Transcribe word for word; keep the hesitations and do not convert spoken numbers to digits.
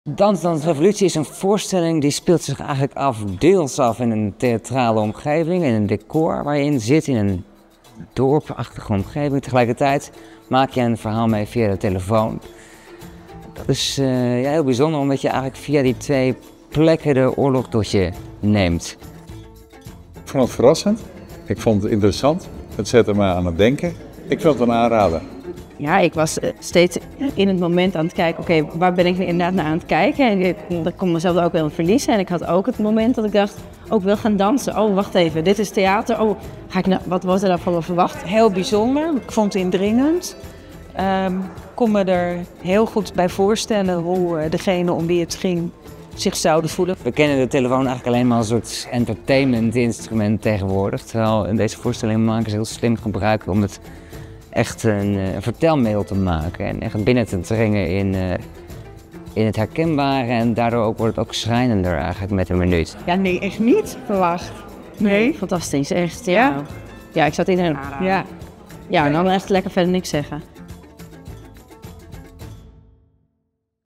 Dans Dans Revolutie is een voorstelling die speelt zich eigenlijk af, deels af in een theatrale omgeving, in een decor waar je in zit, in een dorpachtige omgeving. Tegelijkertijd maak je een verhaal mee via de telefoon. Dat is uh, ja, heel bijzonder, omdat je eigenlijk via die twee plekken de oorlog tot je neemt. Ik vond het verrassend, ik vond het interessant, het zette me aan het denken. Ik wil het een aanrader. Ja, ik was steeds in het moment aan het kijken, oké, okay, waar ben ik inderdaad naar aan het kijken? En ik, ik kon mezelf ook wel verliezen. En ik had ook het moment dat ik dacht, oh, ik wil gaan dansen. Oh, wacht even, dit is theater. Oh, ga ik nou, wat wordt er dan van me verwacht? Heel bijzonder, ik vond het indringend. Ik um, kon me er heel goed bij voorstellen hoe uh, degene om wie het ging zich zouden voelen. We kennen de telefoon eigenlijk alleen maar als een soort entertainment-instrument tegenwoordig. Terwijl in deze voorstelling maken ze heel slim gebruik om het echt een, een vertelmiddel te maken en echt binnen te dringen in, uh, in het herkenbare en daardoor ook, wordt het ook schrijnender eigenlijk met een minuut. Ja, nee, echt niet verwacht. Nee? Fantastisch, echt, ja. Ja, ik zat in een... Ja, ja en dan echt lekker verder niks zeggen.